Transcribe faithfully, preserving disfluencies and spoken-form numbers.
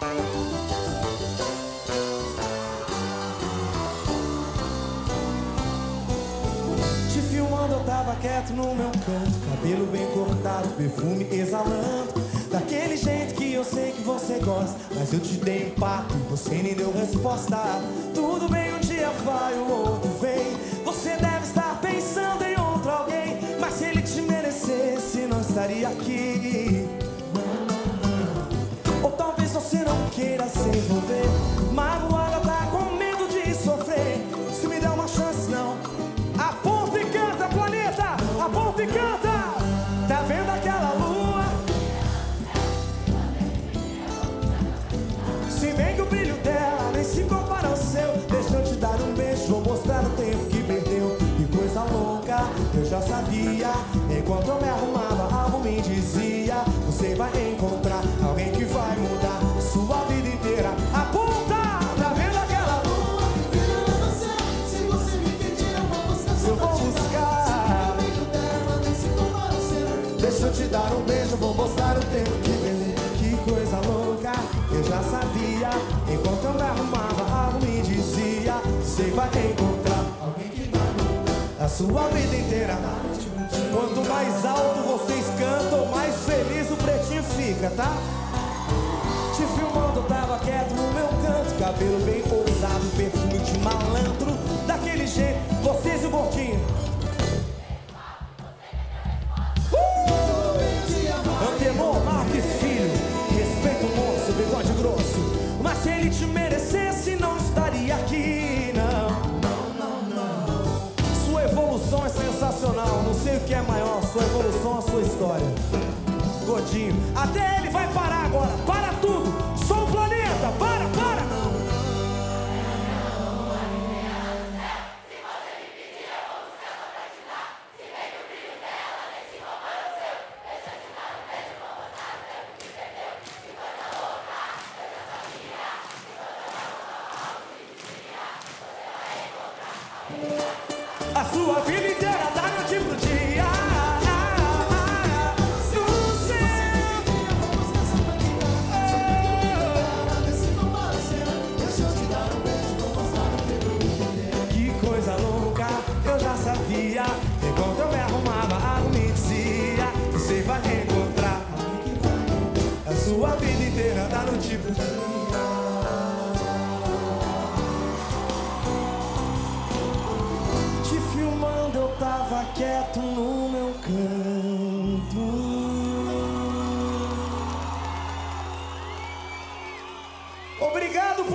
Te filmando eu tava quieto no meu canto, cabelo bem cortado, perfume exalando, daquele jeito que eu sei que você gosta. Mas eu te dei impacto e você nem deu resposta. Tudo bem, um dia vai, o outro vem. Você deve estar pensando em outro alguém, mas se ele te merecesse não estaria aqui. Ou talvez você não queira se envolver, magoada, tá com medo de sofrer. Se me der uma chance não, aponta e canta, planeta, aponta e canta. Tá vendo aquela lua? Se bem que o brilho dela nem se compara ao seu. Deixa eu te dar um beijo, vou mostrar o tempo que perdeu. Que coisa louca, eu já sabia. Enquanto eu me arrumava, algo me dizia: você vai encontrar alguém que vai mudar sua vida inteira. Aponta! Tá vendo aquela lua que brilha no céu? Se você me pedir, eu vou buscar. Eu vou buscar. Se o brilho dela nem se compara ao seu. Deixa eu te dar um beijo, vou mostrar o tempo que perdeu. Que coisa louca, eu já sabia. Enquanto eu me arrumava, algo me dizia: você vai encontrar alguém que vai mudar a sua vida inteira. Quanto mais alto vocês cantam, mais feliz o pretinho fica, tá? Te filmando, eu tava quieto no meu canto, cabelo bem ousado, perfume de malandro, daquele jeito, vocês e o gordinho. Uh! Antemor Marques Filho, respeito o moço, bigode grosso. Mas se ele te merecesse, não estaria aqui, não. Sua evolução é sensacional, não sei o que é maior, sua evolução ou a sua história. Godinho, até ele vai parar agora, para tudo, só o planeta, para, para! A sua vida inteira da noite pro dia. No céu. Que coisa louca, eu já sabia. Enquanto eu me arrumava, algo me dizia: você vai encontrar a sua vida inteira da noite pro dia. Filmando, eu tava quieto no meu canto. Obrigado por